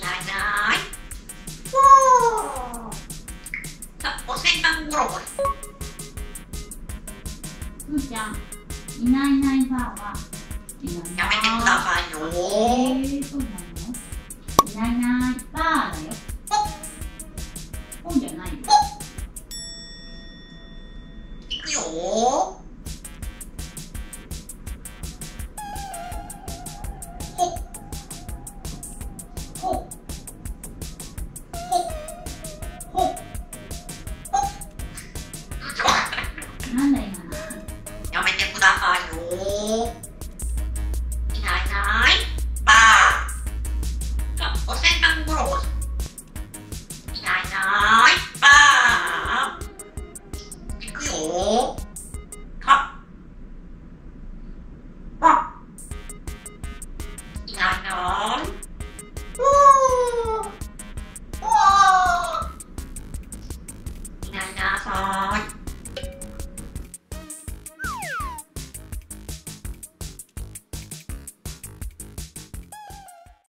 ないない。おー。さあ、お洗濯ゴロゴロ。 ふーちゃん、いないいないばあは。 やめてくださいよー。 そうなの。